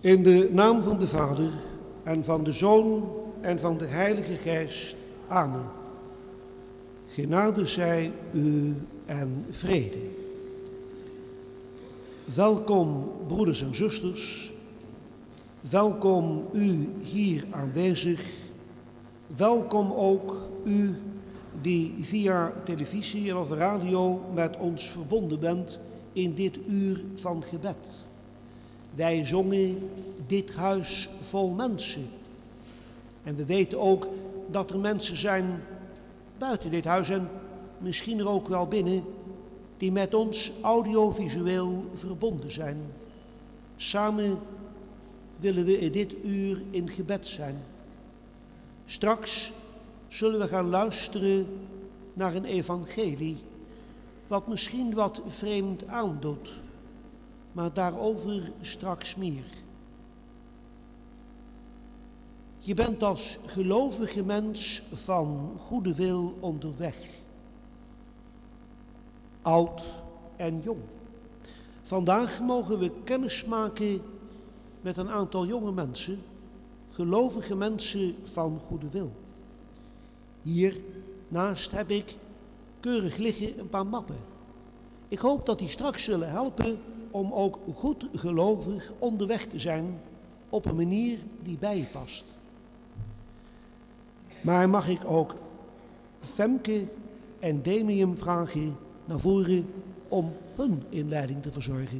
In de naam van de Vader en van de Zoon en van de Heilige Geest. Amen. Genade zij u en vrede. Welkom broeders en zusters. Welkom u hier aanwezig. Welkom ook u die via televisie of radio met ons verbonden bent in dit uur van gebed. Wij zongen dit huis vol mensen. En we weten ook dat er mensen zijn buiten dit huis en misschien er ook wel binnen, die met ons audiovisueel verbonden zijn. Samen willen we in dit uur in gebed zijn. Straks zullen we gaan luisteren naar een evangelie, wat misschien wat vreemd aandoet, maar daarover straks meer. Je bent als gelovige mens van goede wil onderweg. Oud en jong. Vandaag mogen we kennis maken met een aantal jonge mensen, gelovige mensen van goede wil. Hiernaast heb ik keurig liggen een paar mappen. Ik hoop dat die straks zullen helpen om ook goed gelovig onderweg te zijn op een manier die bij je past. Maar mag ik ook Femke en Demium vragen naar voren om hun inleiding te verzorgen.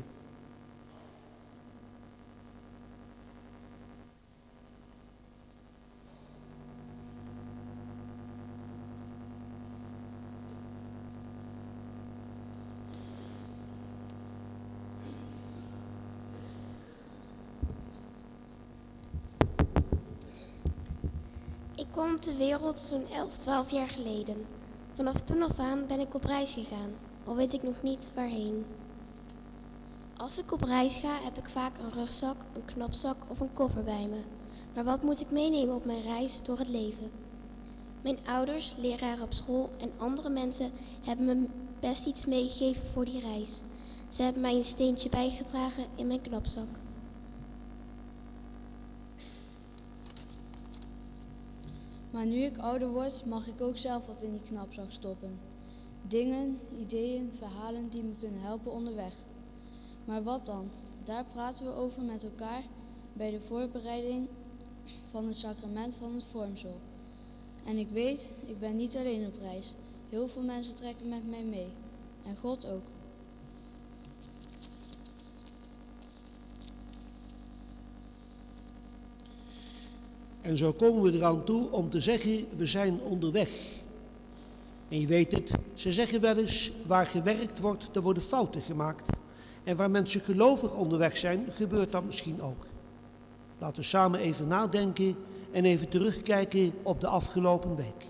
Ik kwam op de wereld zo'n 12 jaar geleden. Vanaf toen af aan ben ik op reis gegaan, al weet ik nog niet waarheen. Als ik op reis ga, heb ik vaak een rugzak, een knapzak of een koffer bij me. Maar wat moet ik meenemen op mijn reis door het leven? Mijn ouders, leraren op school en andere mensen hebben me best iets meegegeven voor die reis. Ze hebben mij een steentje bijgedragen in mijn knapzak. Maar nu ik ouder word, mag ik ook zelf wat in die knapzak stoppen. Dingen, ideeën, verhalen die me kunnen helpen onderweg. Maar wat dan? Daar praten we over met elkaar bij de voorbereiding van het sacrament van het vormsel. En ik weet, ik ben niet alleen op reis. Heel veel mensen trekken met mij mee. En God ook. En zo komen we eraan toe om te zeggen, we zijn onderweg. En je weet het, ze zeggen wel eens, waar gewerkt wordt, er worden fouten gemaakt. En waar mensen gelovig onderweg zijn, gebeurt dat misschien ook. Laten we samen even nadenken en even terugkijken op de afgelopen week.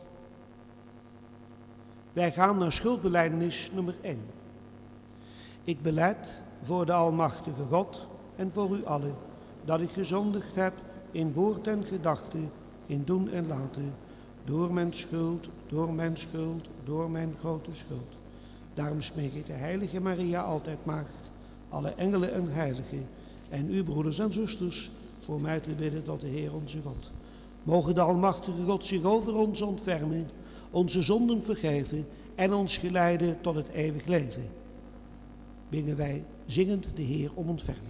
Wij gaan naar schuldbelijdenis nummer 1. Ik belijd voor de Almachtige God en voor u allen, dat ik gezondigd heb in woord en gedachte, in doen en laten, door mijn schuld, door mijn grote schuld. Daarom smeek ik de heilige Maria, altijd maagd, alle engelen en heiligen, en u broeders en zusters, voor mij te bidden tot de Heer onze God. Mogen de Almachtige God zich over ons ontfermen, onze zonden vergeven en ons geleiden tot het eeuwig leven. Bidden wij zingend de Heer om ontferming.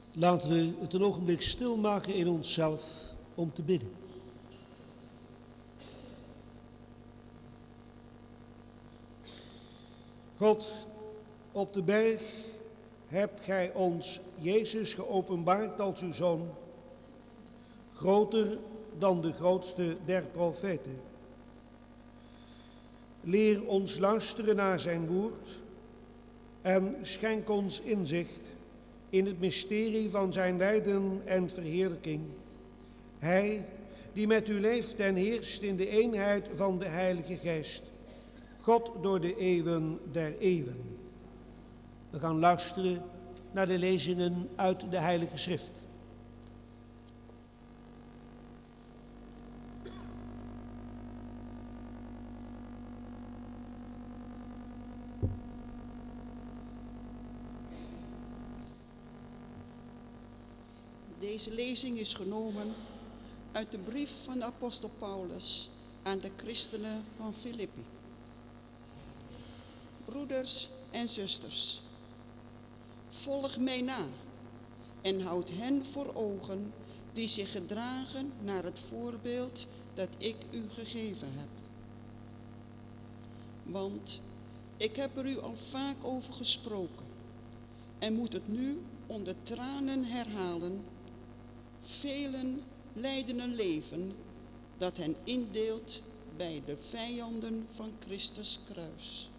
Laten we het een ogenblik stilmaken in onszelf om te bidden. God, op de berg hebt gij ons Jezus geopenbaard als uw Zoon, groter dan de grootste der profeten. Leer ons luisteren naar zijn woord en schenk ons inzicht in het mysterie van zijn lijden en verheerlijking. Hij die met u leeft en heerst in de eenheid van de Heilige Geest, God door de eeuwen der eeuwen. We gaan luisteren naar de lezingen uit de Heilige Schrift. Deze lezing is genomen uit de brief van de apostel Paulus aan de christenen van Filippi. Broeders en zusters, volg mij na en houd hen voor ogen die zich gedragen naar het voorbeeld dat ik u gegeven heb. Want ik heb er u al vaak over gesproken en moet het nu onder tranen herhalen. Velen leiden een leven dat hen indeelt bij de vijanden van Christus kruis.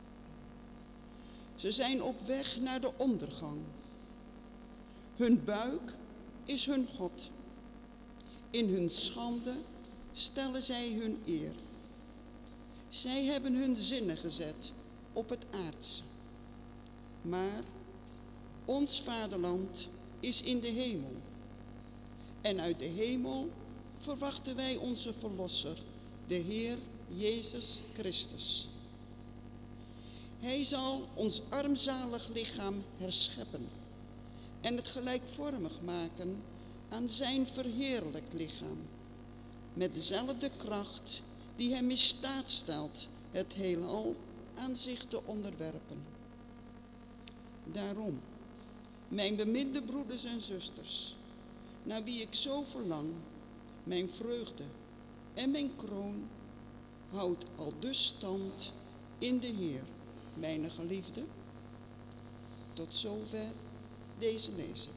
Ze zijn op weg naar de ondergang. Hun buik is hun God. In hun schande stellen zij hun eer. Zij hebben hun zinnen gezet op het aardse. Maar ons vaderland is in de hemel. En uit de hemel verwachten wij onze Verlosser, de Heer Jezus Christus. Hij zal ons armzalig lichaam herscheppen en het gelijkvormig maken aan zijn verheerlijkt lichaam, met dezelfde kracht die hem in staat stelt het heelal aan zich te onderwerpen. Daarom, mijn beminde broeders en zusters, naar wie ik zo verlang, mijn vreugde en mijn kroon, houdt al dus stand in de Heer, mijn geliefde. Tot zover deze lezing.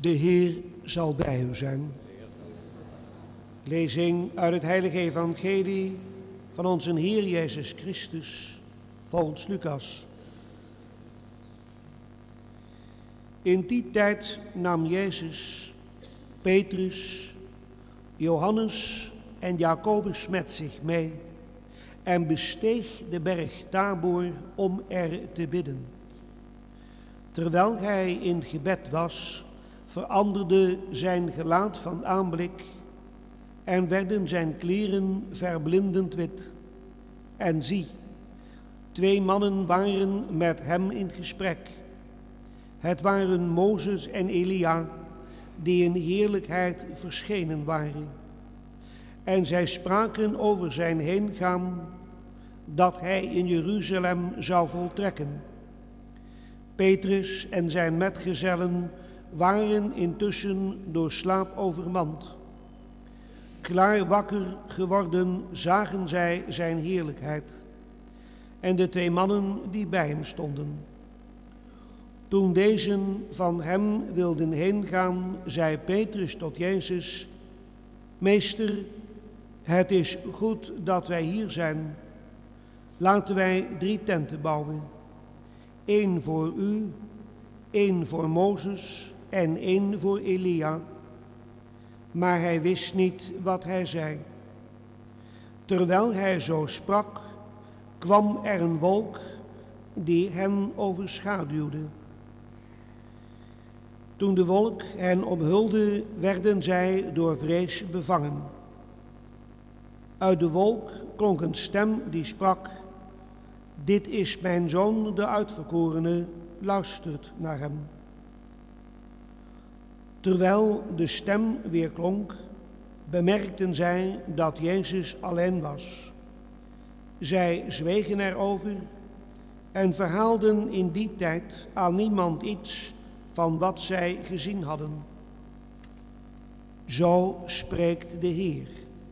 De Heer zal bij u zijn. Lezing uit het heilige evangelie van onze Heer Jezus Christus volgens Lucas. In die tijd nam Jezus Petrus, Johannes en Jacobus met zich mee en besteeg de berg Tabor om er te bidden. Terwijl hij in gebed was, veranderde zijn gelaat van aanblik en werden zijn kleren verblindend wit. En zie, 2 mannen waren met hem in gesprek. Het waren Mozes en Elia, die in heerlijkheid verschenen waren. En zij spraken over zijn heengaan, dat hij in Jeruzalem zou voltrekken. Petrus en zijn metgezellen waren intussen door slaap overmand. Klaar wakker geworden zagen zij zijn heerlijkheid en de 2 mannen die bij hem stonden. Toen deze van hem wilden heengaan, zei Petrus tot Jezus: Meester, het is goed dat wij hier zijn. Laten wij 3 tenten bouwen. 1 voor u, 1 voor Mozes en 1 voor Elia. Maar hij wist niet wat hij zei. Terwijl hij zo sprak, kwam er een wolk die hen overschaduwde. Toen de wolk hen omhulde, werden zij door vrees bevangen. Uit de wolk klonk een stem die sprak: Dit is mijn zoon, de uitverkorene, luistert naar hem. Terwijl de stem weer klonk, bemerkten zij dat Jezus alleen was. Zij zwegen erover en verhaalden in die tijd aan niemand iets van wat zij gezien hadden. Zo spreekt de Heer.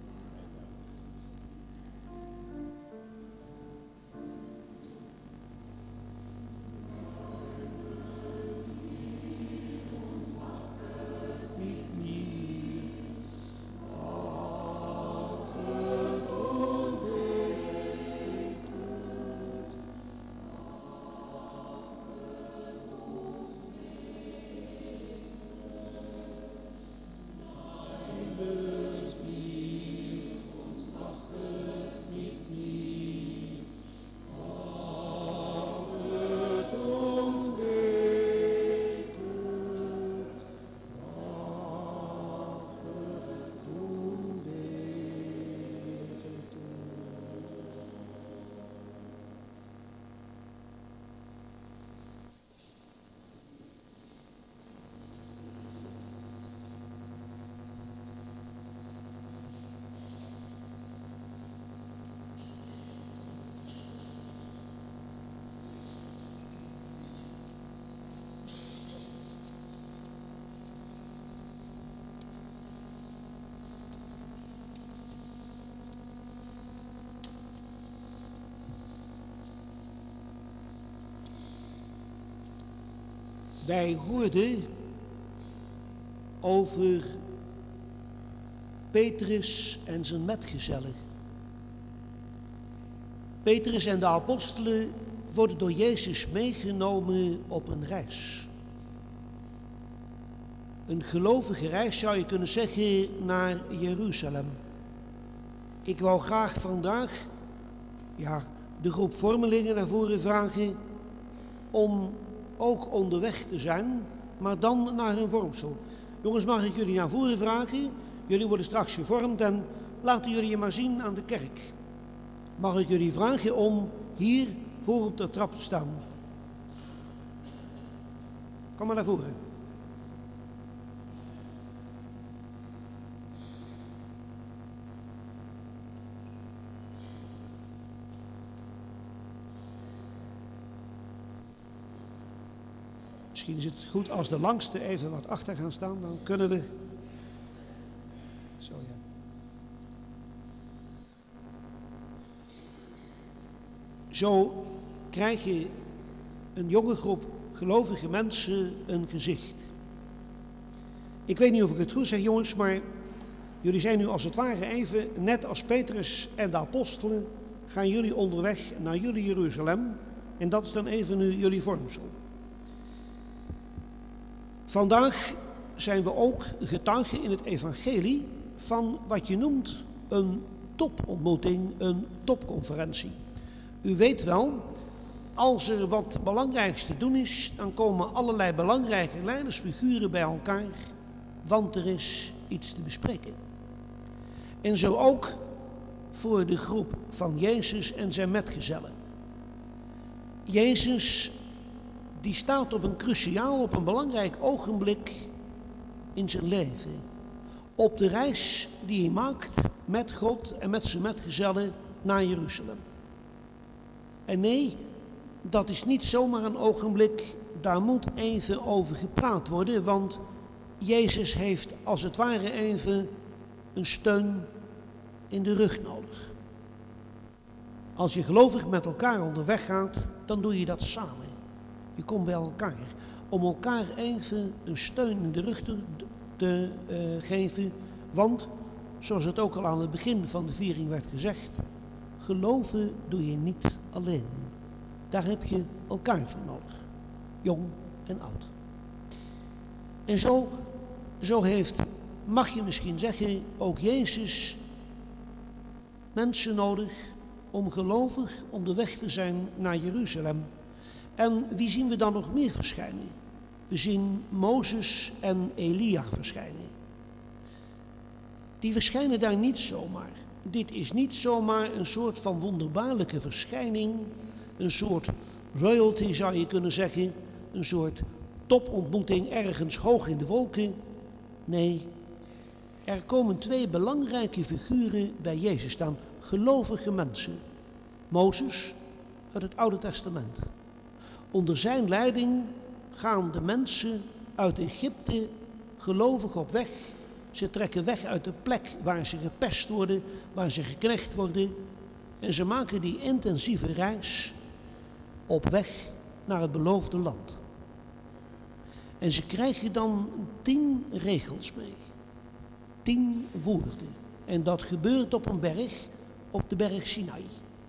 Wij hoorden over Petrus en zijn metgezellen. Petrus en de apostelen worden door Jezus meegenomen op een reis. Een gelovige reis zou je kunnen zeggen naar Jeruzalem. Ik wou graag vandaag de groep vormelingen naar voren vragen om ook onderweg te zijn, maar dan naar hun vormsel. Jongens, mag ik jullie naar voren vragen? Jullie worden straks gevormd en laten jullie je maar zien aan de kerk. Mag ik jullie vragen om hier voor op de trap te staan? Kom maar naar voren. Misschien is het goed als de langste even wat achter gaan staan, dan kunnen we. Zo ja. Zo krijg je een jonge groep gelovige mensen een gezicht. Ik weet niet of ik het goed zeg, jongens, maar jullie zijn nu als het ware even, net als Petrus en de apostelen, gaan jullie onderweg naar jullie Jeruzalem. En dat is dan even nu jullie vormsel. Vandaag zijn we ook getuigen in het evangelie van wat je noemt een topontmoeting, een topconferentie. U weet wel, als er wat belangrijks te doen is, dan komen allerlei belangrijke leidersfiguren bij elkaar, want er is iets te bespreken. En zo ook voor de groep van Jezus en zijn metgezellen. Jezus, die staat op een cruciaal, op een belangrijk ogenblik in zijn leven. Op de reis die hij maakt met God en met zijn metgezellen naar Jeruzalem. En nee, dat is niet zomaar een ogenblik, daar moet even over gepraat worden, want Jezus heeft als het ware even een steun in de rug nodig. Als je gelovig met elkaar onderweg gaat, dan doe je dat samen. Je komt bij elkaar om elkaar even een steun in de rug te geven, want zoals het ook al aan het begin van de viering werd gezegd, geloven doe je niet alleen. Daar heb je elkaar voor nodig, jong en oud. En zo heeft, mag je misschien zeggen, ook Jezus mensen nodig om gelovig onderweg te zijn naar Jeruzalem. En wie zien we dan nog meer verschijnen? We zien Mozes en Elia verschijnen. Die verschijnen daar niet zomaar. Dit is niet zomaar een soort van wonderbaarlijke verschijning, een soort royalty zou je kunnen zeggen, een soort topontmoeting ergens hoog in de wolken. Nee, er komen twee belangrijke figuren bij Jezus staan, gelovige mensen. Mozes uit het Oude Testament. Onder zijn leiding gaan de mensen uit Egypte gelovig op weg. Ze trekken weg uit de plek waar ze gepest worden, waar ze geknecht worden. En ze maken die intensieve reis op weg naar het beloofde land. En ze krijgen dan 10 regels mee. 10 woorden. En dat gebeurt op een berg, op de berg Sinai.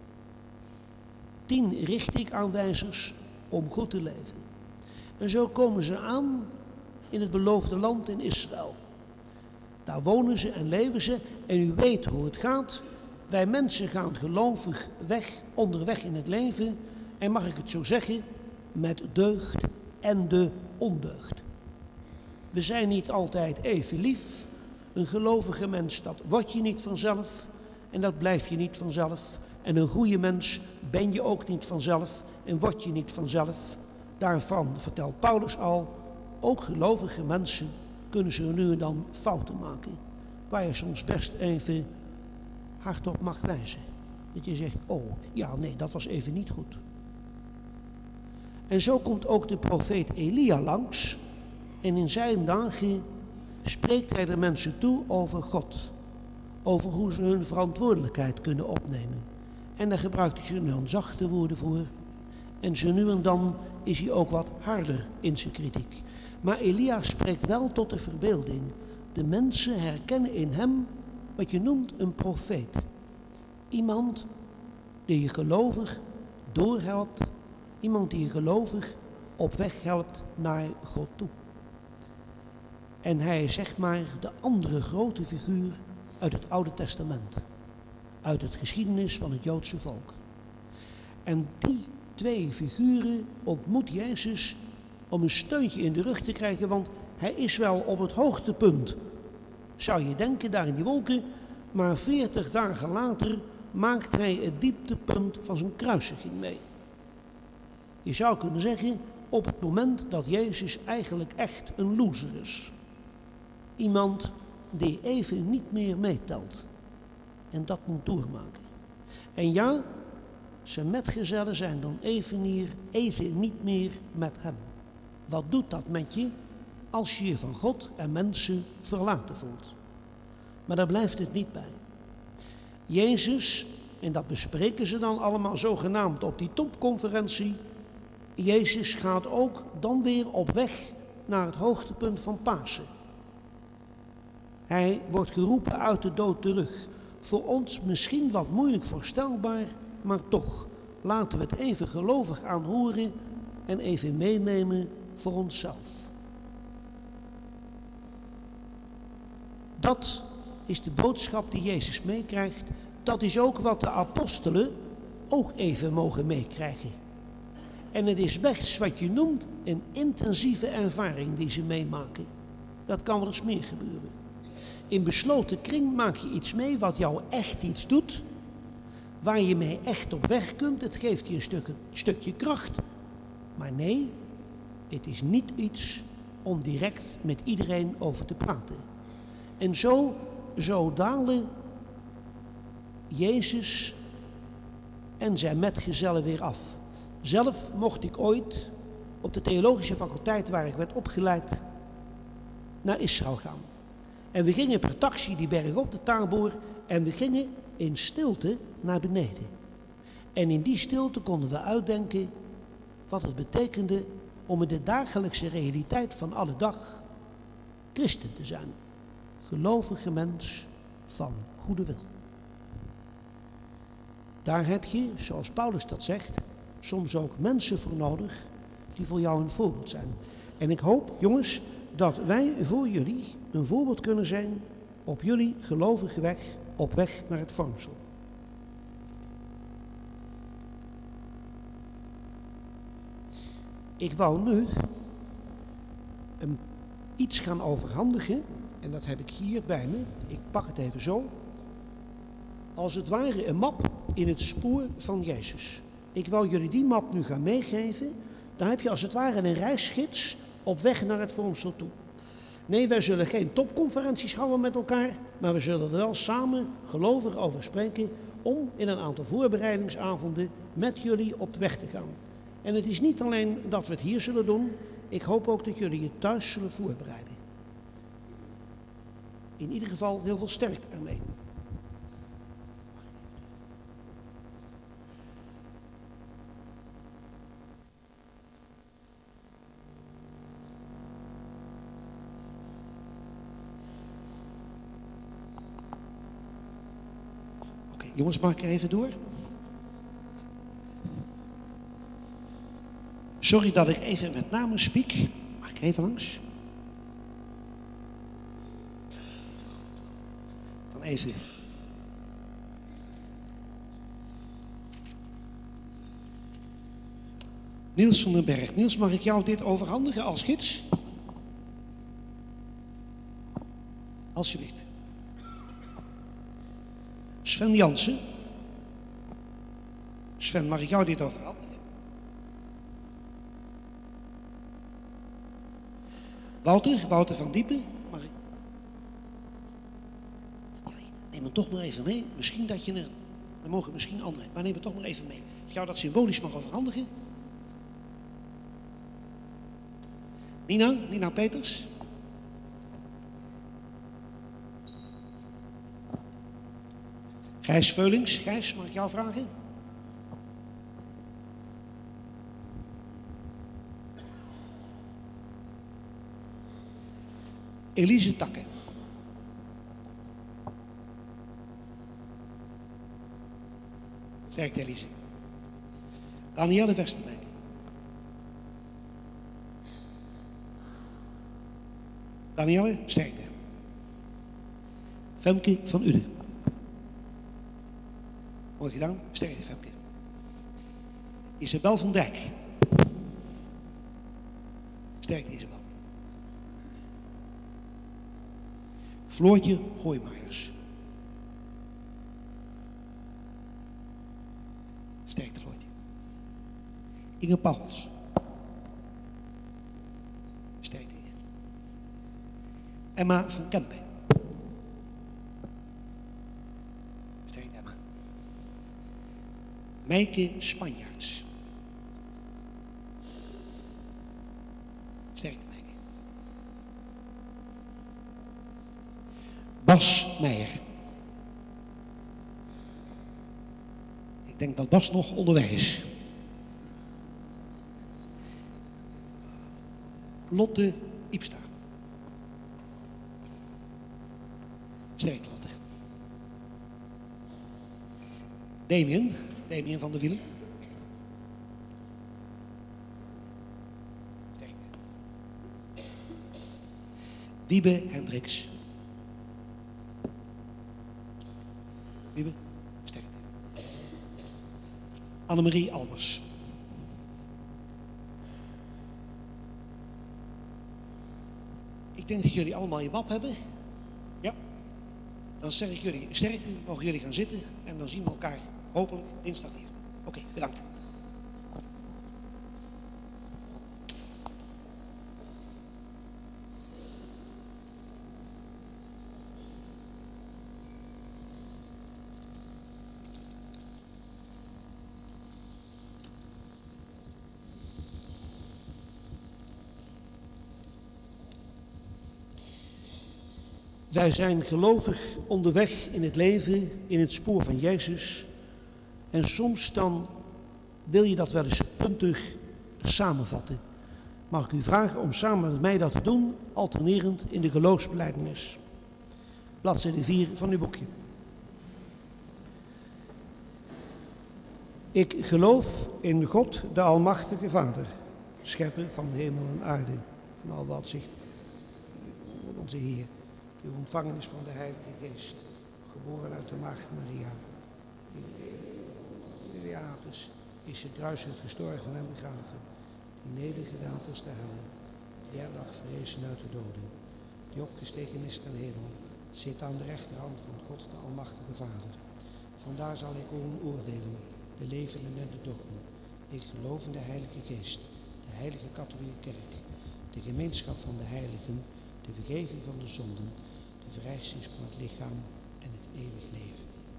10 richtingaanwijzers om goed te leven. En zo komen ze aan in het beloofde land in Israël. Daar wonen ze en leven ze. En u weet hoe het gaat. Wij mensen gaan gelovig weg, onderweg in het leven. En mag ik het zo zeggen, met deugd en de ondeugd. We zijn niet altijd even lief. Een gelovige mens, dat word je niet vanzelf. En dat blijf je niet vanzelf. En een goede mens ben je ook niet vanzelf en word je niet vanzelf. Daarvan vertelt Paulus al, ook gelovige mensen kunnen ze nu en dan fouten maken. Waar je soms best even hardop mag wijzen. Dat je zegt, oh ja nee, dat was even niet goed. En zo komt ook de profeet Elia langs. En in zijn dagen spreekt hij de mensen toe over God. Over hoe ze hun verantwoordelijkheid kunnen opnemen. En daar gebruikt hij ze dan zachte woorden voor. En zo nu en dan is hij ook wat harder in zijn kritiek. Maar Elia spreekt wel tot de verbeelding. De mensen herkennen in hem wat je noemt een profeet. Iemand die je gelovig doorhelpt. Iemand die je gelovig op weg helpt naar God toe. En hij is zeg maar de andere grote figuur uit het Oude Testament. Uit het geschiedenis van het Joodse volk. En die 2 figuren ontmoet Jezus om een steuntje in de rug te krijgen, want hij is wel op het hoogtepunt, zou je denken, daar in die wolken, maar 40 dagen later maakt hij het dieptepunt van zijn kruisiging mee. Je zou kunnen zeggen, op het moment dat Jezus eigenlijk echt een loser is. Iemand die even niet meer meetelt. En dat moet doormaken. En ja, zijn metgezellen zijn dan even niet meer met hem. Wat doet dat met je als je je van God en mensen verlaten voelt? Maar daar blijft het niet bij. Jezus, en dat bespreken ze dan allemaal zogenaamd op die topconferentie, Jezus gaat ook dan weer op weg naar het hoogtepunt van Pasen. Hij wordt geroepen uit de dood terug. Voor ons misschien wat moeilijk voorstelbaar, maar toch. Laten we het even gelovig aanhoren en even meenemen voor onszelf. Dat is de boodschap die Jezus meekrijgt. Dat is ook wat de apostelen ook even mogen meekrijgen. En het is best wat je noemt een intensieve ervaring die ze meemaken. Dat kan wel eens meer gebeuren. In besloten kring maak je iets mee wat jou echt iets doet. Waar je mee echt op weg kunt. Het geeft je een stukje kracht. Maar nee, het is niet iets om direct met iedereen over te praten. En zo dalen Jezus en zijn metgezellen weer af. Zelf mocht ik ooit op de theologische faculteit waar ik werd opgeleid naar Israël gaan. En we gingen per taxi die berg op de Taboor en we gingen in stilte naar beneden. En in die stilte konden we uitdenken wat het betekende om in de dagelijkse realiteit van alle dag christen te zijn. Gelovige mens van goede wil. Daar heb je, zoals Paulus dat zegt, soms ook mensen voor nodig die voor jou een voorbeeld zijn. En ik hoop, jongens, dat wij voor jullie een voorbeeld kunnen zijn op jullie gelovige weg, op weg naar het vormsel. Ik wou nu iets gaan overhandigen, en dat heb ik hier bij me. Ik pak het even zo. Als het ware een map in het spoor van Jezus. Ik wil jullie die map nu gaan meegeven. Dan heb je als het ware een reisgids op weg naar het vormsel toe. Nee, wij zullen geen topconferenties houden met elkaar, maar we zullen er wel samen gelovig over spreken om in een aantal voorbereidingsavonden met jullie op weg te gaan. En het is niet alleen dat we het hier zullen doen, ik hoop ook dat jullie het thuis zullen voorbereiden. In ieder geval heel veel sterkte ermee. Oké, jongens, maak ik er even door. Sorry dat ik even met name spiek. Mag ik even langs? Dan even. Niels van den Berg. Niels, mag ik jou dit overhandigen als gids? Alsjeblieft. Sven Jansen. Sven, mag ik jou dit overhandigen? Wouter van Diepen, mag ik? Neem hem toch maar even mee. Misschien dat je er mogen misschien anderen, maar neem het toch maar even mee. Als ik jou dat symbolisch mag overhandigen. Nina Peters. Gijs Veulings. Gijs, mag ik jou vragen? Elise Takke. Sterkte Elise. Danielle Westerbeek. Danielle, sterkte. Femke van Uden. Mooi gedaan, sterkte Femke. Isabel van Dijk. Sterkte Isabel. Floortje Gooimaaiers. Sterkte Floortje. Inge Pauwels. Sterkte Inge. Emma van Kempen. Sterkte Emma. Meike Spanjaards. Sterkte Meike. Bas Meijer. Ik denk dat Bas nog onderweg is. Lotte Iepsta. Sterk, Lotte. Damien van der Wielen. Sterk. Wiebe Hendricks. Wiebe, sterk. Annemarie Albers. Ik denk dat jullie allemaal je map hebben. Ja. Dan zeg ik jullie sterkte, mogen jullie gaan zitten en dan zien we elkaar hopelijk dinsdag weer. Oké, bedankt. Wij zijn gelovig onderweg in het leven, in het spoor van Jezus. En soms dan wil je dat wel eens puntig samenvatten. Mag ik u vragen om samen met mij dat te doen, alternerend in de geloofsbelijdenis. Bladzijde 4 van uw boekje. Ik geloof in God, de Almachtige Vader, schepper van hemel en aarde, van al wat zich, onze Heer, die ontvangen is van de Heilige Geest, geboren uit de Maagd Maria. Pilatus is gekruisigd, gestorven en begraven, die nedergedaald is ter helle, derde dag verrezen uit de doden, die opgestegen is ten hemel, zit aan de rechterhand van God, de Almachtige Vader. Vandaar zal ik oordelen, de levenden en de doden. Ik geloof in de Heilige Geest, de Heilige Katholieke Kerk, de gemeenschap van de heiligen, de vergeving van de zonden, de verrijzenis van het lichaam en het eeuwig leven.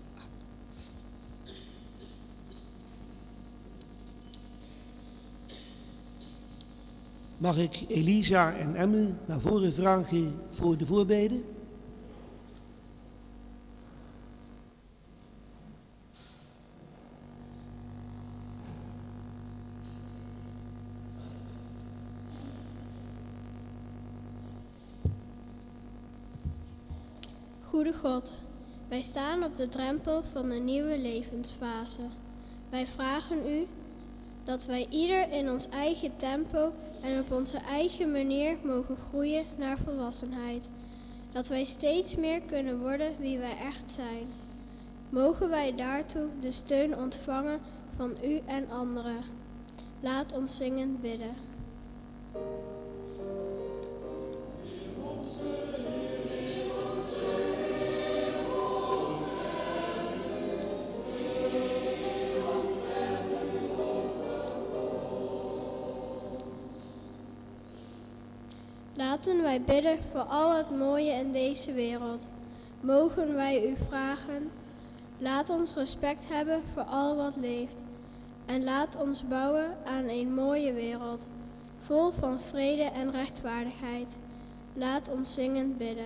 Mag ik Elisa en Emme naar voren vragen voor de voorbeden? Goede God, wij staan op de drempel van een nieuwe levensfase. Wij vragen u dat wij ieder in ons eigen tempo en op onze eigen manier mogen groeien naar volwassenheid. Dat wij steeds meer kunnen worden wie wij echt zijn. Mogen wij daartoe de steun ontvangen van u en anderen. Laat ons zingend bidden. Laten wij bidden voor al het mooie in deze wereld. Mogen wij u vragen, laat ons respect hebben voor al wat leeft. En laat ons bouwen aan een mooie wereld, vol van vrede en rechtvaardigheid. Laat ons zingend bidden.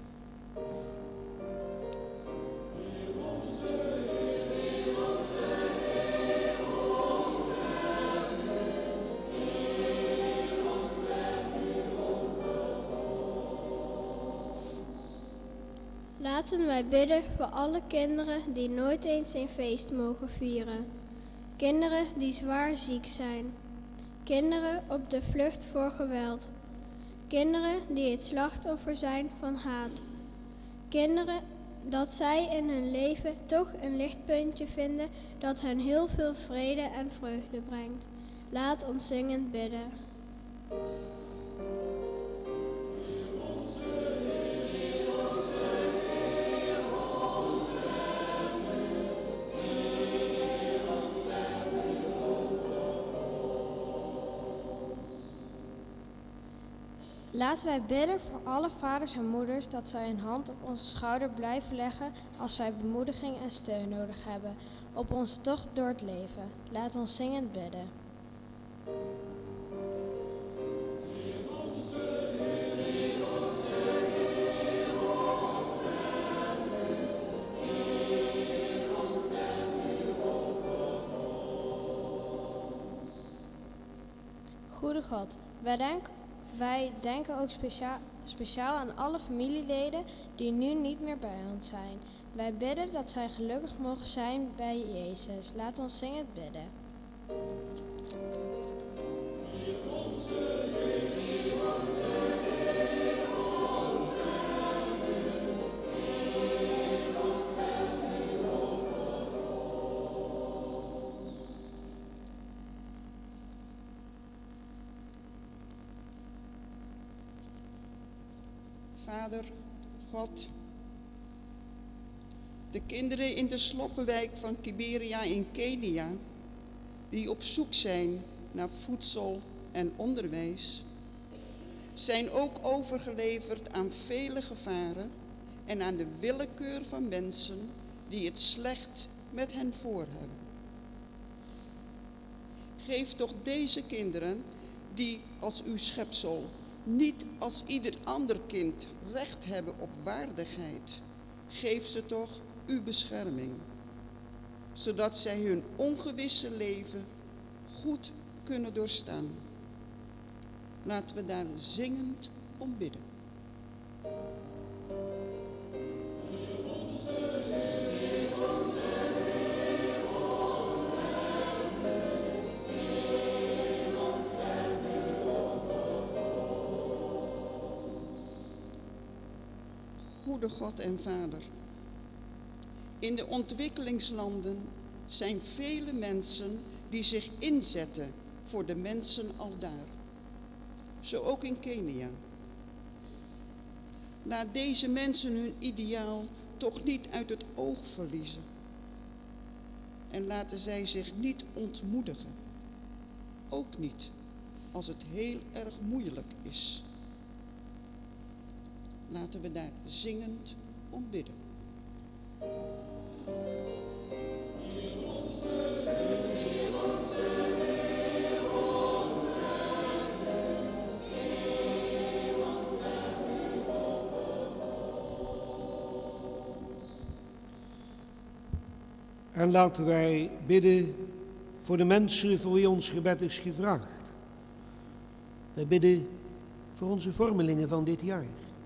Laten wij bidden voor alle kinderen die nooit eens een feest mogen vieren. Kinderen die zwaar ziek zijn. Kinderen op de vlucht voor geweld. Kinderen die het slachtoffer zijn van haat. Kinderen dat zij in hun leven toch een lichtpuntje vinden dat hen heel veel vrede en vreugde brengt. Laat ons zingend bidden. Laten wij bidden voor alle vaders en moeders dat zij een hand op onze schouder blijven leggen als wij bemoediging en steun nodig hebben op onze tocht door het leven. Laat ons zingend bidden. Goede God, wij denken ook speciaal speciaal aan alle familieleden die nu niet meer bij ons zijn. Wij bidden dat zij gelukkig mogen zijn bij Jezus. Laat ons zingend bidden. Vader, God, de kinderen in de sloppenwijk van Kiberia in Kenia, die op zoek zijn naar voedsel en onderwijs, zijn ook overgeleverd aan vele gevaren en aan de willekeur van mensen die het slecht met hen voor hebben. Geef toch deze kinderen, die als uw schepsel niet als ieder ander kind recht hebben op waardigheid, geef ze toch uw bescherming, zodat zij hun ongewisse leven goed kunnen doorstaan. Laten we daar zingend om bidden. Goede God en Vader, in de ontwikkelingslanden zijn vele mensen die zich inzetten voor de mensen aldaar. Zo ook in Kenia. Laat deze mensen hun ideaal toch niet uit het oog verliezen. En laten zij zich niet ontmoedigen. Ook niet als het heel erg moeilijk is. Laten we daar zingend om bidden. En laten wij bidden voor de mensen voor wie ons gebed is gevraagd. Wij bidden voor onze vormelingen van dit jaar.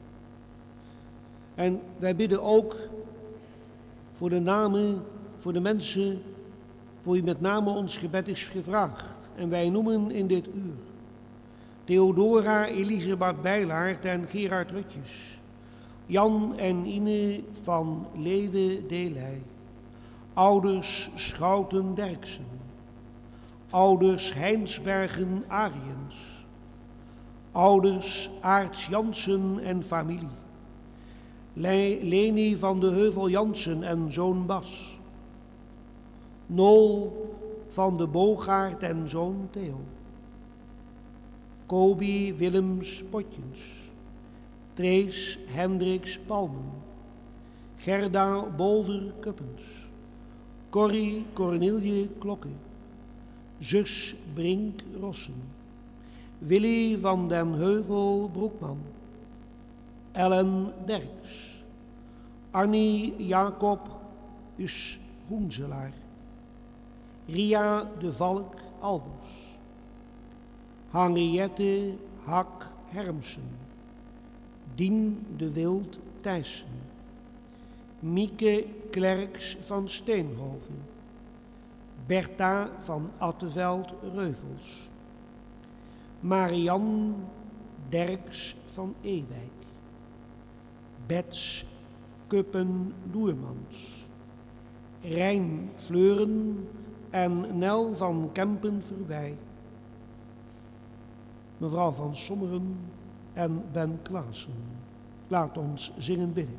En wij bidden ook voor de namen, voor de mensen voor wie met name ons gebed is gevraagd. En wij noemen in dit uur Theodora Elisabeth Bijlaert en Gerard Rutjes, Jan en Ine van Leeuwen-Delij, ouders Schouten Derksen, ouders Heinsbergen Ariens, ouders Aarts Jansen en familie, Leni van de Heuvel Jansen en zoon Bas, Nol van de Boogaard en zoon Theo, Kobi Willems Potjens, Trees Hendriks Palmen, Gerda Bolder Kuppens, Corrie Cornelie Klokke, zus Brink Rossen, Willy van den Heuvel Broekman, Ellen Derks, Annie Jacob Hoenzelaar, Ria de Valk Albers, Henriette Hak Hermsen, Dien de Wild Thijssen, Mieke Klerks van Steenhoven, Bertha van Atteveld Reuvels, Marianne Derks van Ewijk, Bets Kuppen Loermans, Rijn Fleuren en Nel van Kempen-Verwij, mevrouw van Sommeren en Ben Klaassen. Laat ons zingend bidden.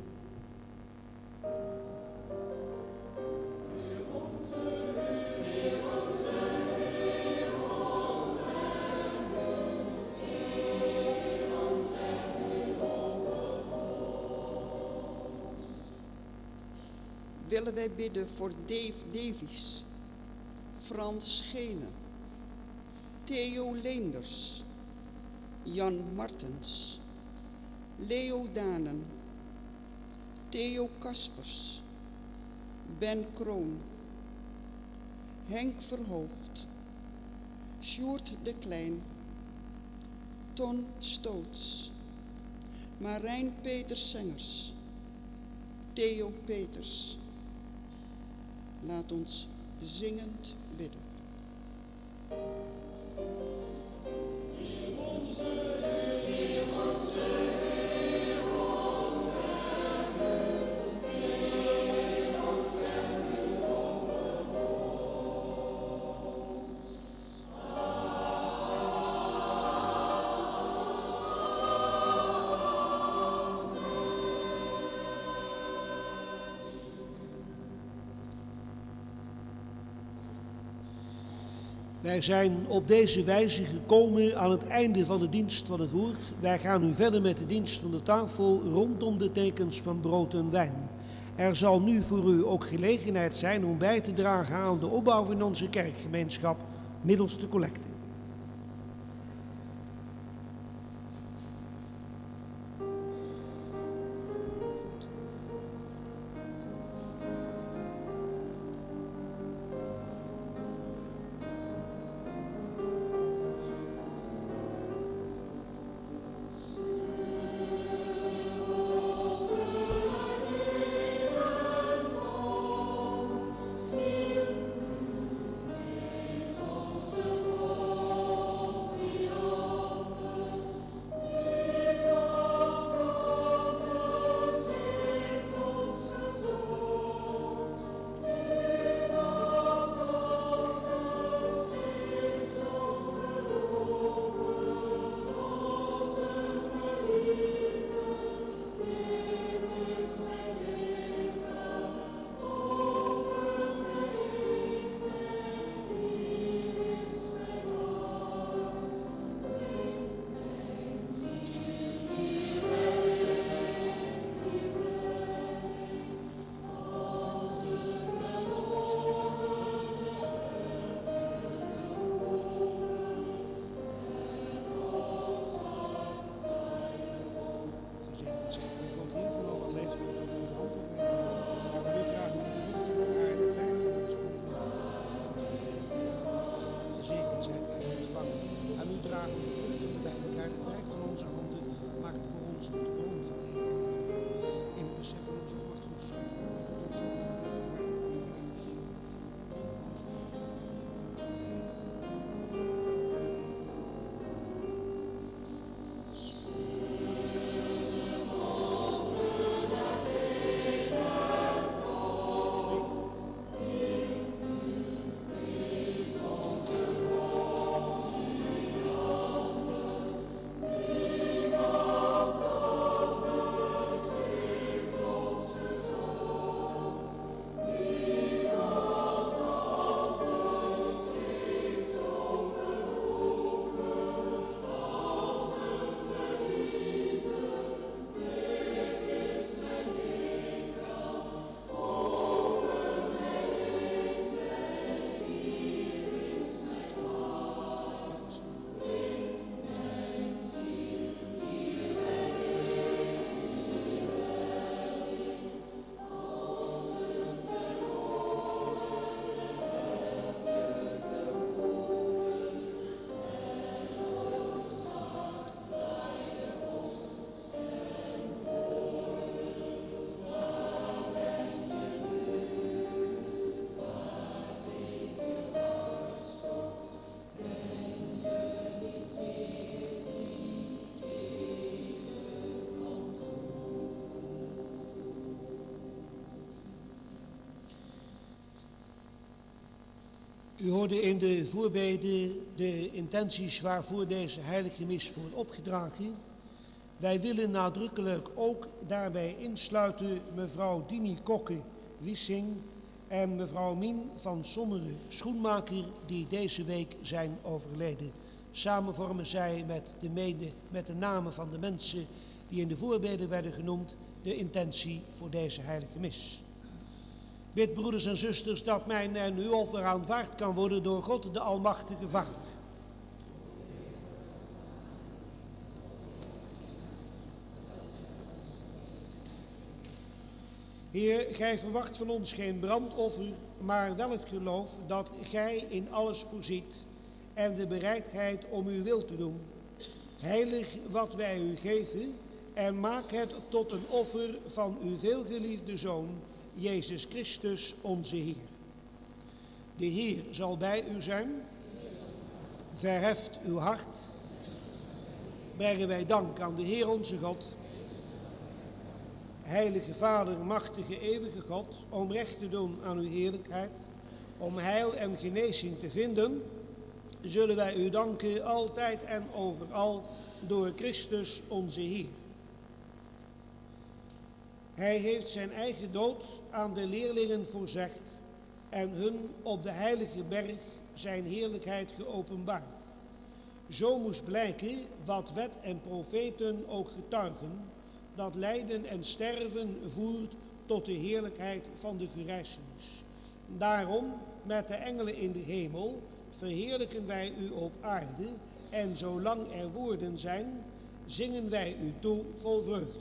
Willen wij bidden voor Dave Davies, Frans Schene, Theo Leenders, Jan Martens, Leo Danen, Theo Kaspers, Ben Kroon, Henk Verhoogd, Sjoerd de Klein, Ton Stoots, Marijn Peters Zengers, Theo Peters. Laat ons zingend bidden. Wij zijn op deze wijze gekomen aan het einde van de dienst van het woord. Wij gaan nu verder met de dienst van de tafel rondom de tekens van brood en wijn. Er zal nu voor u ook gelegenheid zijn om bij te dragen aan de opbouw van onze kerkgemeenschap middels de collecte. U hoorde in de voorbeden de intenties waarvoor deze heilige mis wordt opgedragen. Wij willen nadrukkelijk ook daarbij insluiten mevrouw Dini Kokke-Wissing en mevrouw Mien van Sommeren, schoenmaker, die deze week zijn overleden. Samen vormen zij met de namen van de mensen die in de voorbeden werden genoemd, de intentie voor deze heilige mis. Bid, broeders en zusters, dat mijn en uw offer aanvaard kan worden door God, de Almachtige Vader. Heer, gij verwacht van ons geen brandoffer, maar wel het geloof dat gij in alles voorziet en de bereidheid om uw wil te doen. Heilig wat wij u geven en maak het tot een offer van uw veelgeliefde Zoon, Jezus Christus, onze Heer. De Heer zal bij u zijn. Verheft uw hart. Brengen wij dank aan de Heer onze God. Heilige Vader, machtige, eeuwige God, om recht te doen aan uw heerlijkheid, om heil en genezing te vinden, zullen wij u danken altijd en overal door Christus onze Heer. Hij heeft zijn eigen dood aan de leerlingen voorzegd en hun op de heilige berg zijn heerlijkheid geopenbaard. Zo moest blijken wat wet en profeten ook getuigen, dat lijden en sterven voert tot de heerlijkheid van de verrijzenis. Daarom, met de engelen in de hemel, verheerlijken wij u op aarde, en zolang er woorden zijn, zingen wij u toe vol vreugde.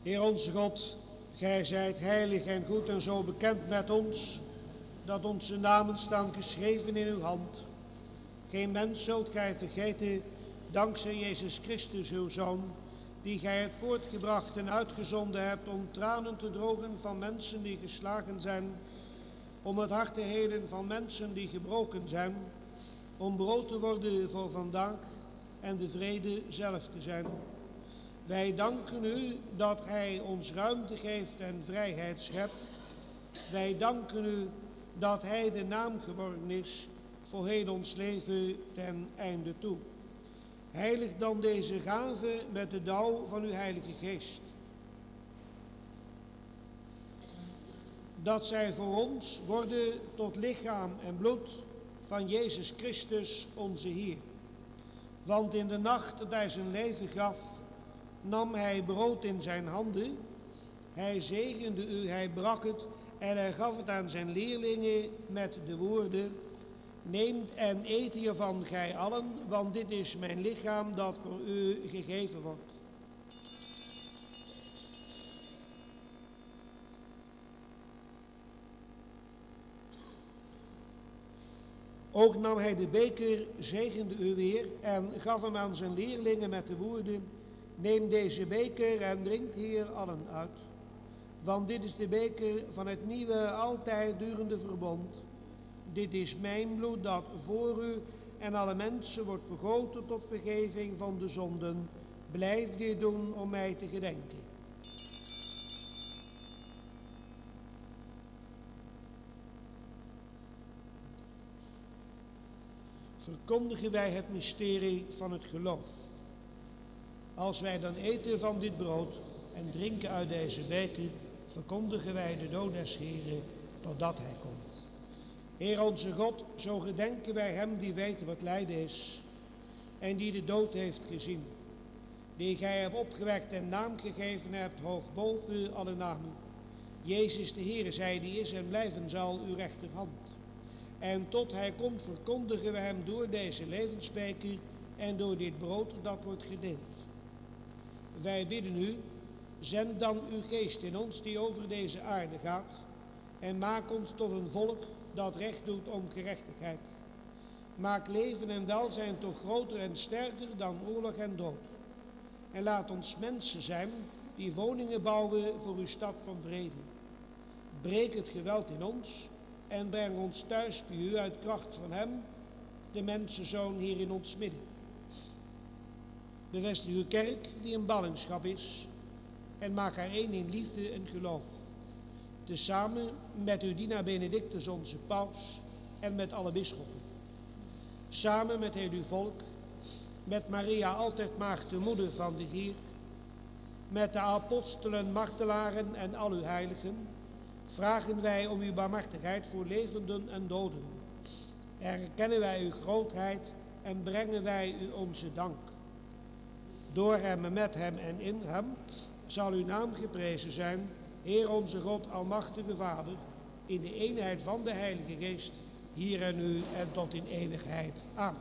Heer onze God, gij zijt heilig en goed en zo bekend met ons, dat onze namen staan geschreven in uw hand. Geen mens zult gij vergeten, dankzij Jezus Christus, uw Zoon, die gij hebt voortgebracht en uitgezonden hebt om tranen te drogen van mensen die geslagen zijn, om het hart te helen van mensen die gebroken zijn, om brood te worden voor vandaag en de vrede zelf te zijn. Wij danken u dat gij ons ruimte geeft en vrijheid schept. Wij danken u dat hij de naam geworden is voor heel ons leven ten einde toe. Heilig dan deze gave met de dauw van uw Heilige Geest. Dat zij voor ons worden tot lichaam en bloed van Jezus Christus onze Heer. Want in de nacht dat hij zijn leven gaf, nam hij brood in zijn handen. Hij zegende u, hij brak het en hij gaf het aan zijn leerlingen met de woorden: neemt en eet hiervan gij allen, want dit is mijn lichaam dat voor u gegeven wordt. Ook nam hij de beker, zegende u weer en gaf hem aan zijn leerlingen met de woorden: neem deze beker en drink hier allen uit. Want dit is de beker van het nieuwe, altijd durende verbond. Dit is mijn bloed dat voor u en alle mensen wordt vergoten tot vergeving van de zonden. Blijf dit doen om mij te gedenken. Verkondigen wij het mysterie van het geloof. Als wij dan eten van dit brood en drinken uit deze beker, verkondigen wij de dood des Heren totdat hij komt. Heer onze God, zo gedenken wij hem die weet wat lijden is en die de dood heeft gezien, die gij hebt opgewekt en naam gegeven hebt hoog boven alle namen. Jezus de Heer, zij die is en blijven zal, uw rechterhand. En tot hij komt verkondigen we hem door deze levensbeker en door dit brood dat wordt gedeeld. Wij bidden u, zend dan uw geest in ons die over deze aarde gaat en maak ons tot een volk dat recht doet om gerechtigheid. Maak leven en welzijn toch groter en sterker dan oorlog en dood. En laat ons mensen zijn die woningen bouwen voor uw stad van vrede. Breek het geweld in ons en breng ons thuis bij u uit kracht van hem, de mensenzoon hier in ons midden. Bevestig uw kerk die een ballingschap is en maak haar één in liefde en geloof. Tezamen met uw dienaar Benedictus onze paus en met alle bisschoppen. Samen met heel uw volk, met Maria altijd maagd de moeder van de Heer, met de apostelen, martelaren en al uw heiligen, vragen wij om uw barmhartigheid voor levenden en doden. Erkennen wij uw grootheid en brengen wij u onze dank. Door hem en met hem en in hem zal uw naam geprezen zijn, Heer onze God, almachtige Vader, in de eenheid van de Heilige Geest, hier en nu en tot in eeuwigheid. Amen.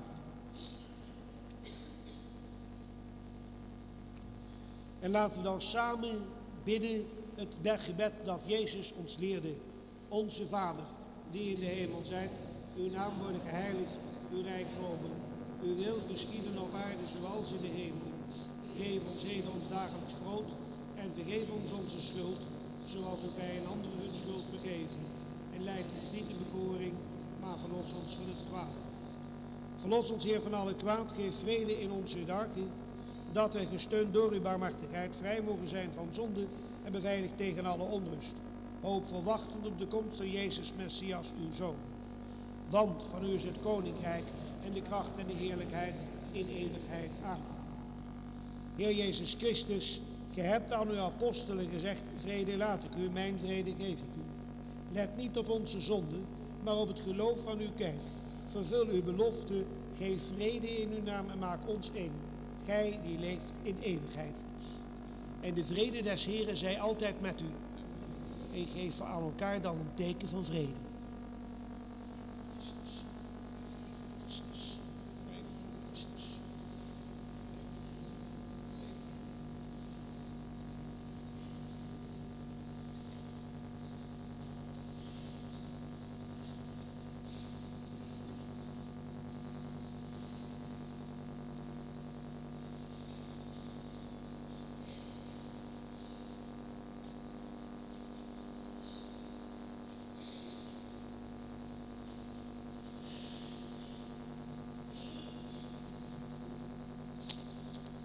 En laten we dan samen bidden het gebed dat Jezus ons leerde. Onze Vader, die in de hemel zijt, uw naam worden geheiligd, uw rijk komen. Uw wil geschieden op aarde zoals in de hemel. Geef ons heden ons dagelijks brood en vergeef ons onze schuld, zoals ook wij een andere hun schuld vergeven. En leid ons niet in bekoring, maar verlos ons van het kwaad. Verlos ons, Heer, van alle kwaad, geef vrede in onze dagen, dat wij gesteund door uw barmhartigheid vrij mogen zijn van zonde en beveiligd tegen alle onrust. Hoop verwachtend op de komst van Jezus Messias, uw Zoon. Want van u is het koninkrijk en de kracht en de heerlijkheid in eeuwigheid. Amen. Heer Jezus Christus, ge hebt aan uw apostelen gezegd: vrede laat ik u, mijn vrede geef ik u. Let niet op onze zonden, maar op het geloof van uw kerk. Vervul uw belofte, geef vrede in uw naam en maak ons één. Gij die leeft in eeuwigheid. En de vrede des Heren zij altijd met u. En geef aan elkaar dan een teken van vrede.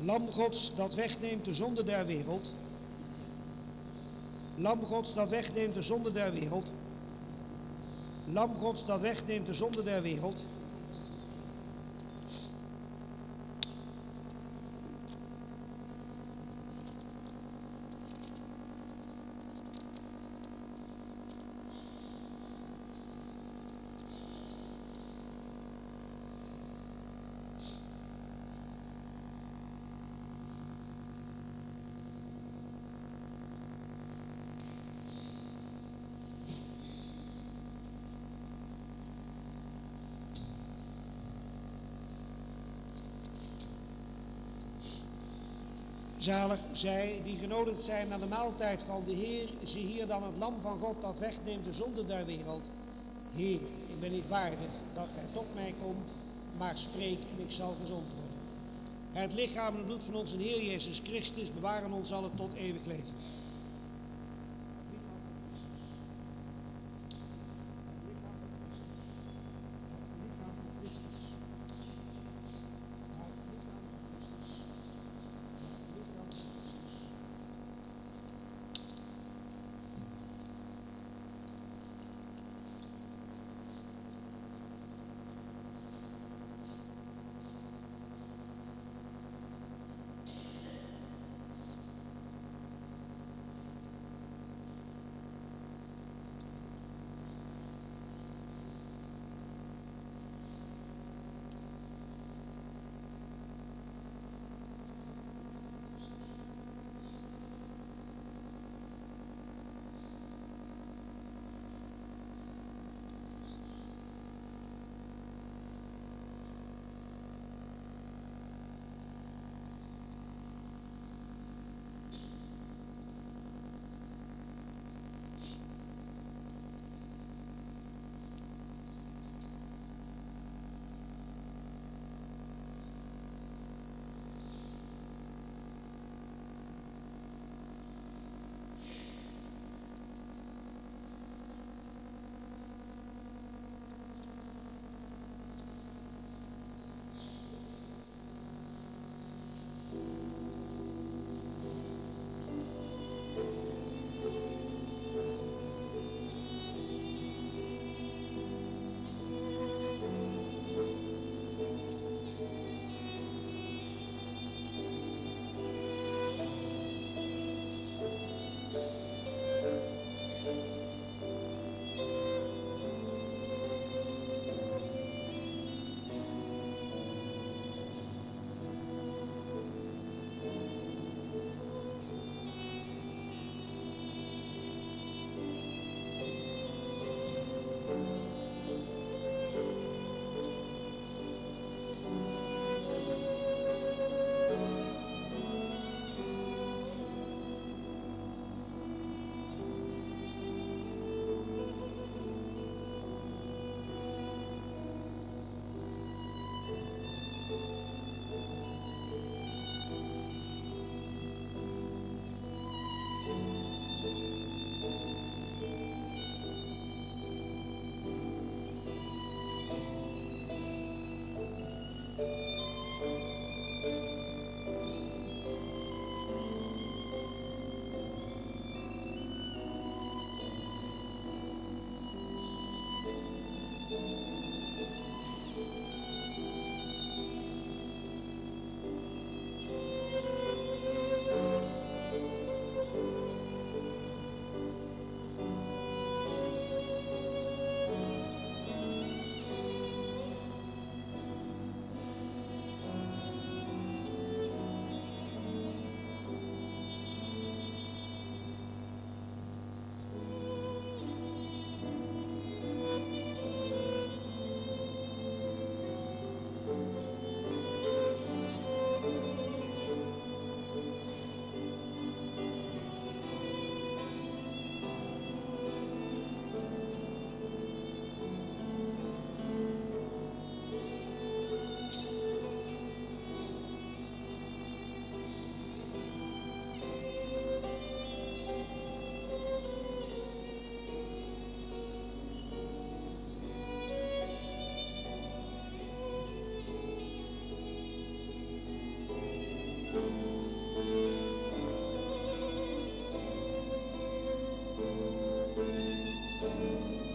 Lam Gods dat wegneemt de zonde der wereld. Lam Gods dat wegneemt de zonde der wereld. Lam Gods dat wegneemt de zonde der wereld. Zalig zij die genodigd zijn aan de maaltijd van de Heer, zie hier dan het lam van God dat wegneemt de zonde der wereld. Heer, ik ben niet waardig dat gij tot mij komt, maar spreek en ik zal gezond worden. Het lichaam en het bloed van onze Heer Jezus Christus bewaren ons allen tot eeuwig leven.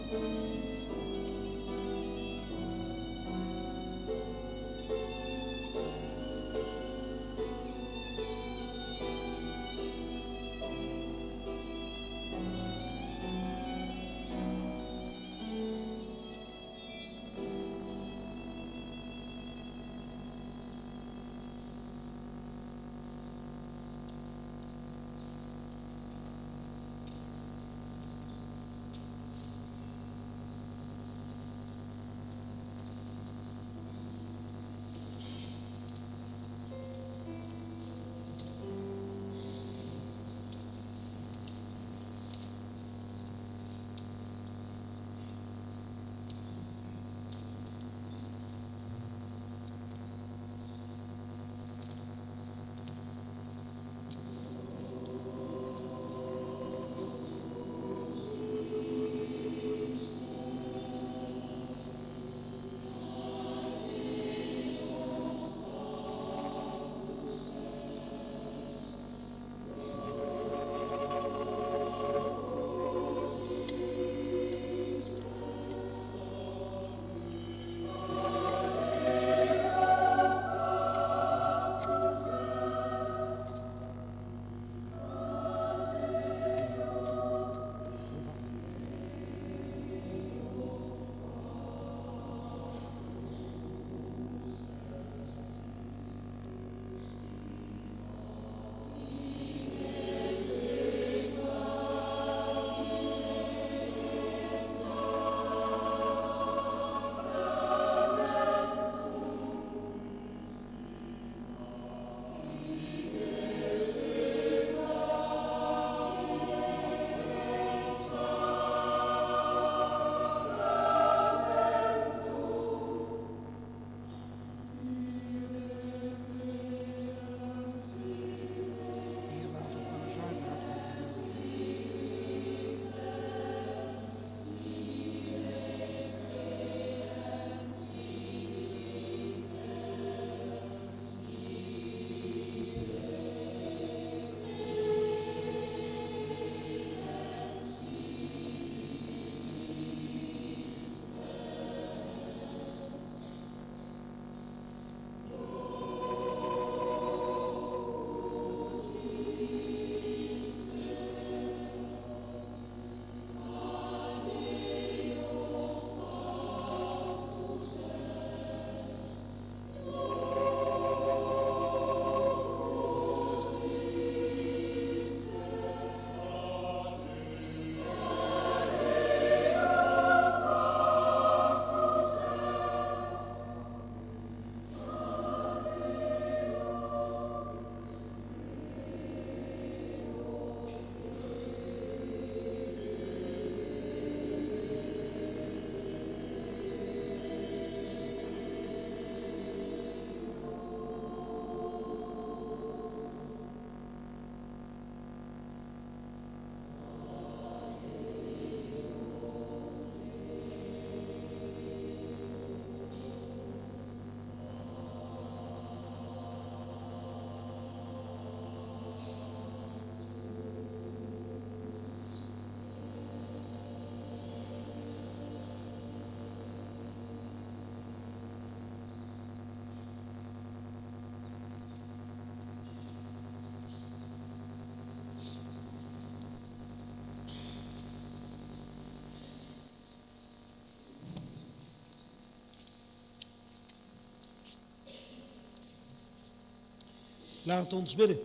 Laat ons bidden.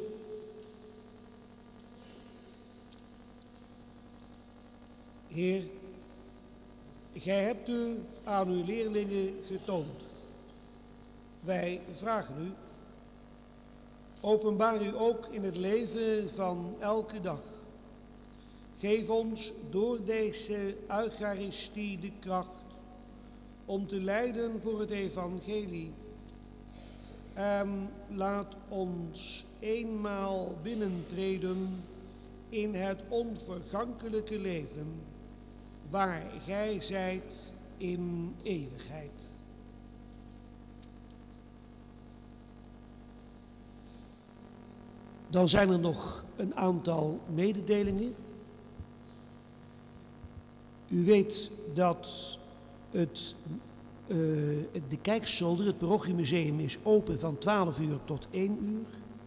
Heer, gij hebt u aan uw leerlingen getoond. Wij vragen u, openbaar u ook in het leven van elke dag. Geef ons door deze Eucharistie de kracht om te lijden voor het evangelie. En laat ons eenmaal binnentreden in het onvergankelijke leven, waar gij zijt in eeuwigheid. Dan zijn er nog een aantal mededelingen. U weet dat de Kijkzolder, het parochiemuseum, is open van 12 uur tot 1 uur.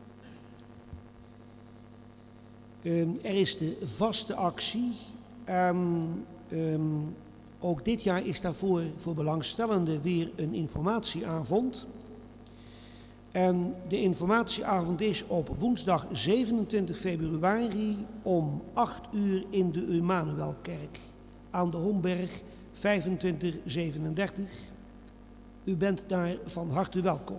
Er is de vaste actie. Ook dit jaar is daarvoor voor belangstellenden weer een informatieavond. En de informatieavond is op woensdag 27 februari om 8 uur in de Emanuelkerk aan de Homberg 2537. U bent daar van harte welkom.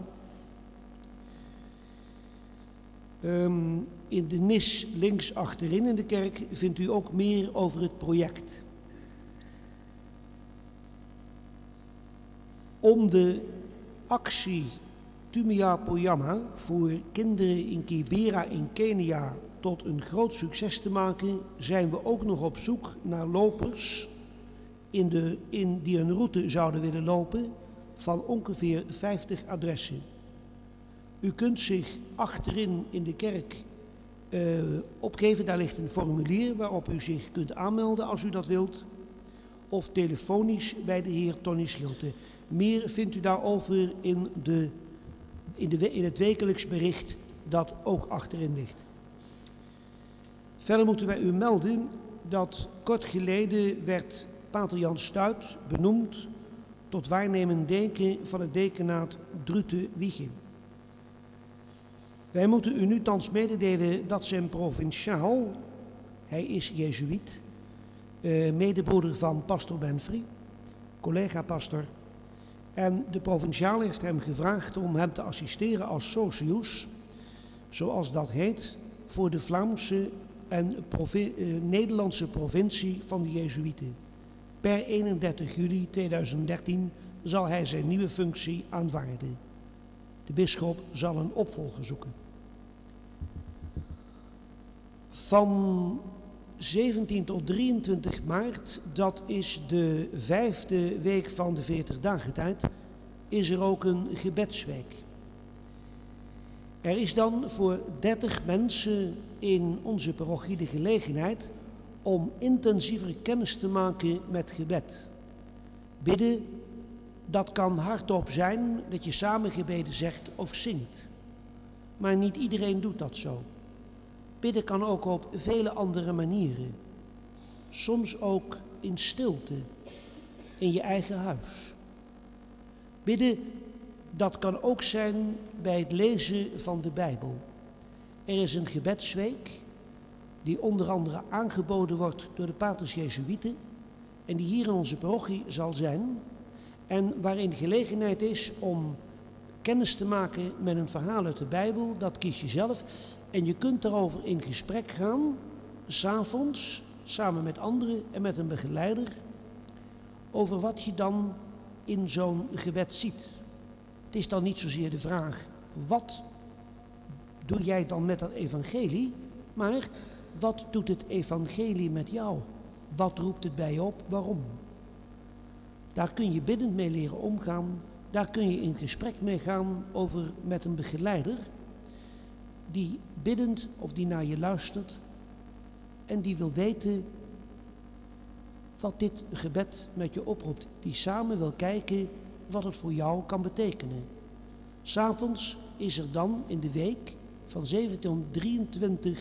In de nis links achterin in de kerk vindt u ook meer over het project. Om de actie Tumia Poyama voor kinderen in Kibera in Kenia tot een groot succes te maken, zijn we ook nog op zoek naar lopers die een route zouden willen lopen van ongeveer 50 adressen. U kunt zich achterin in de kerk opgeven, daar ligt een formulier waarop u zich kunt aanmelden als u dat wilt, of telefonisch bij de heer Tony Schilte. Meer vindt u daarover in het wekelijks bericht dat ook achterin ligt. Verder moeten wij u melden dat kort geleden werd Pater Jan Stuit benoemd tot waarnemend deken van het dekenaat Druten-Wijchen. Wij moeten u nu thans mededelen dat zijn provinciaal, hij is jezuïet, medebroeder van pastor Benfrey, collega-pastor, en de provinciaal heeft hem gevraagd om hem te assisteren als socius, zoals dat heet, voor de Vlaamse en Nederlandse provincie van de Jezuïeten. Per 31 juli 2013 zal hij zijn nieuwe functie aanvaarden. De bisschop zal een opvolger zoeken. Van 17 tot 23 maart, dat is de 5e week van de 40-dagen-tijd, is er ook een gebedsweek. Er is dan voor 30 mensen in onze parochie de gelegenheid om intensiever kennis te maken met gebed. Bidden, dat kan hardop zijn dat je samen gebeden zegt of zingt. Maar niet iedereen doet dat zo. Bidden kan ook op vele andere manieren. Soms ook in stilte, in je eigen huis. Bidden, dat kan ook zijn bij het lezen van de Bijbel. Er is een gebedsweek die onder andere aangeboden wordt door de paters Jezuïeten en die hier in onze parochie zal zijn en waarin gelegenheid is om kennis te maken met een verhaal uit de Bijbel. Dat kies je zelf en je kunt daarover in gesprek gaan, 's avonds, samen met anderen en met een begeleider, over wat je dan in zo'n gebed ziet. Het is dan niet zozeer de vraag, wat doe jij dan met dat evangelie, maar wat doet het evangelie met jou? Wat roept het bij je op? Waarom? Daar kun je biddend mee leren omgaan. Daar kun je in gesprek mee gaan met een begeleider die biddend of die naar je luistert en die wil weten wat dit gebed met je oproept. Die samen wil kijken wat het voor jou kan betekenen. 'S Avonds is er dan in de week van 17 tot 23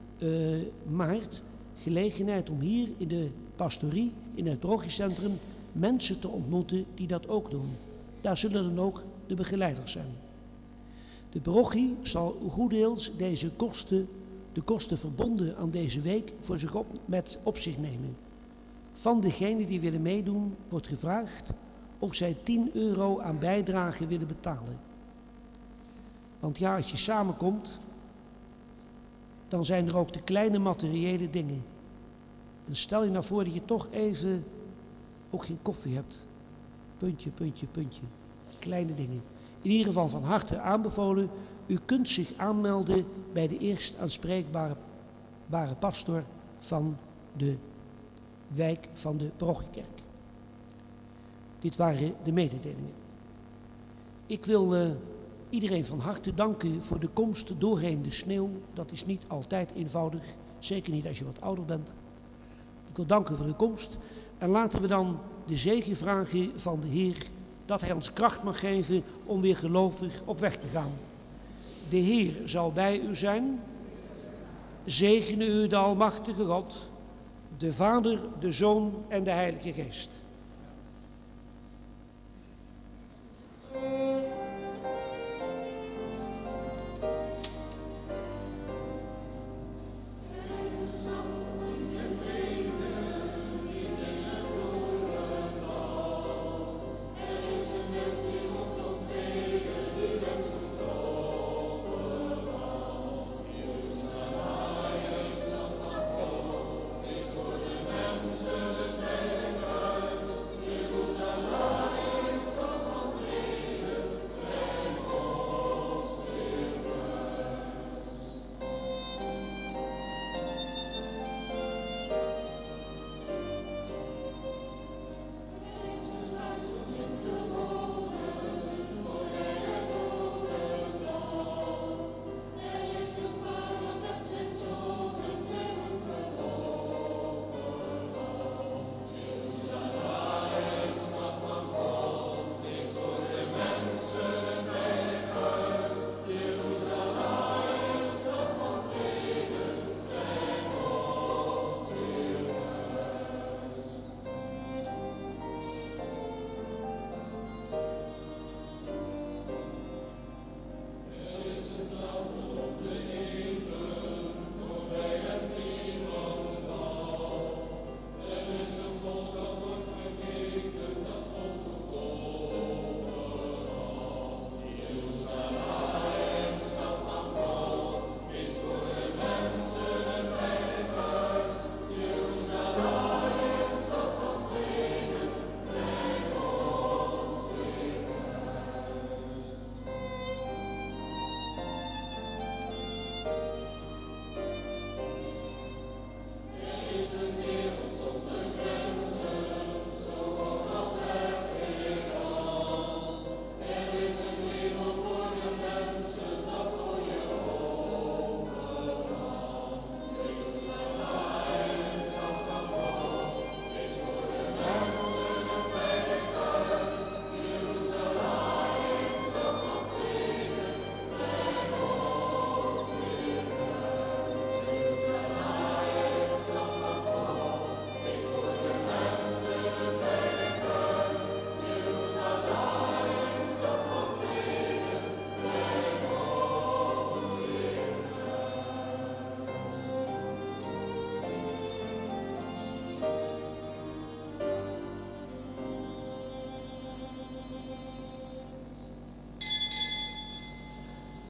maart gelegenheid om hier in de pastorie, in het parochiecentrum, mensen te ontmoeten die dat ook doen. Daar zullen dan ook de begeleiders zijn. De parochie zal goeddeels de kosten verbonden aan deze week voor zich op zich nemen. Van degenen die willen meedoen wordt gevraagd of zij €10 aan bijdrage willen betalen. Want ja, als je samenkomt, dan zijn er ook de kleine materiële dingen. En stel je nou voor dat je toch even ook geen koffie hebt. Puntje, puntje, puntje. Kleine dingen. In ieder geval van harte aanbevolen. U kunt zich aanmelden bij de eerst aanspreekbare pastor van de wijk van de parochiekerk. Dit waren de mededelingen. Ik wil iedereen van harte danken voor de komst doorheen de sneeuw. Dat is niet altijd eenvoudig, zeker niet als je wat ouder bent. wil danken voor uw komst. En laten we dan de zegen vragen van de Heer, dat Hij ons kracht mag geven om weer gelovig op weg te gaan. De Heer zal bij u zijn. Zegene u de Almachtige God, de Vader, de Zoon en de Heilige Geest.